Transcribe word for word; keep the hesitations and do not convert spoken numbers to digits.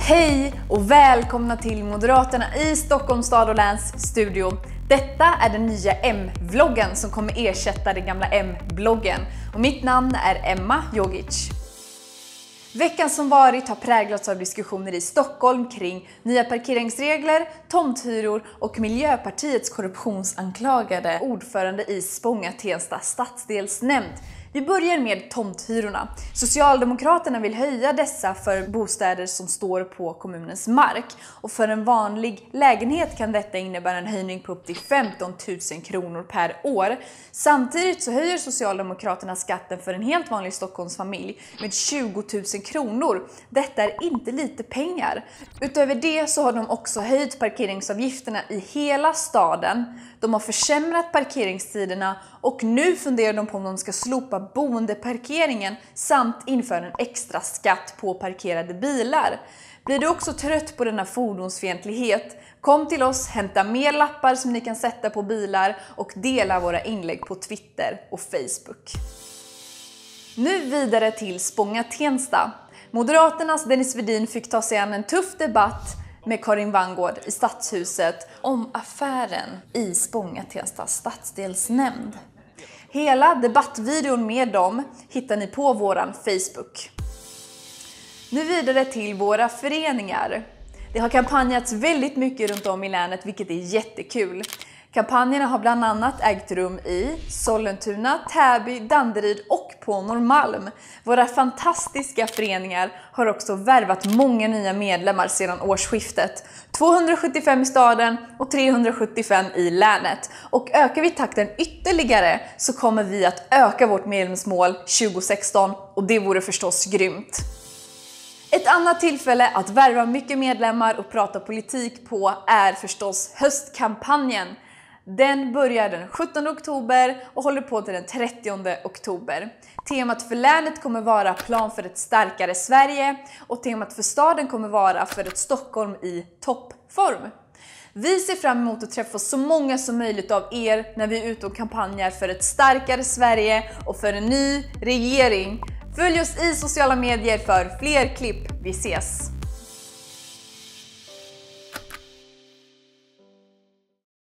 Hej och välkomna till Moderaterna i Stockholms stad och läns studio. Detta är den nya M-vloggen som kommer ersätta den gamla M-bloggen. Och mitt namn är Emma Jogic. Veckan som varit har präglats av diskussioner i Stockholm kring nya parkeringsregler, tomthyror och Miljöpartiets korruptionsanklagade ordförande i Spånga-Tensta stadsdelsnämnd. Vi börjar med tomthyrorna. Socialdemokraterna vill höja dessa för bostäder som står på kommunens mark. Och för en vanlig lägenhet kan detta innebära en höjning på upp till femton tusen kronor per år. Samtidigt så höjer Socialdemokraterna skatten för en helt vanlig Stockholmsfamilj med tjugo tusen kronor. Detta är inte lite pengar. Utöver det så har de också höjt parkeringsavgifterna i hela staden. De har försämrat parkeringstiderna och nu funderar de på om de ska slopa boendeparkeringen samt införa en extra skatt på parkerade bilar. Blir du också trött på denna fordonsfientlighet? Kom till oss, hämta mer lappar som ni kan sätta på bilar och dela våra inlägg på Twitter och Facebook. Nu vidare till Spånga-Tensta. Moderaternas Dennis Wedin fick ta sig an en tuff debatt med Karin Vangård i Stadshuset om affären i Spånga-Tensta stadsdelsnämnd. Hela debattvideon med dem hittar ni på våran Facebook. Nu vidare till våra föreningar. Det har kampanjats väldigt mycket runt om i länet, vilket är jättekul. Kampanjerna har bland annat ägt rum i Sollentuna, Täby, Danderyd och på Norrmalm. Våra fantastiska föreningar har också värvat många nya medlemmar sedan årsskiftet. tvåhundrasjuttiofem i staden och trehundrasjuttiofem i länet. Och ökar vi takten ytterligare så kommer vi att öka vårt medlemsmål tjugo sexton och det vore förstås grymt. Ett annat tillfälle att värva mycket medlemmar och prata politik på är förstås höstkampanjen. Den börjar den sjuttonde oktober och håller på till den trettionde oktober. Temat för länet kommer vara plan för ett starkare Sverige och temat för staden kommer vara för ett Stockholm i toppform. Vi ser fram emot att träffa så många som möjligt av er när vi är ute och kampanjar för ett starkare Sverige och för en ny regering. Följ oss i sociala medier för fler klipp. Vi ses!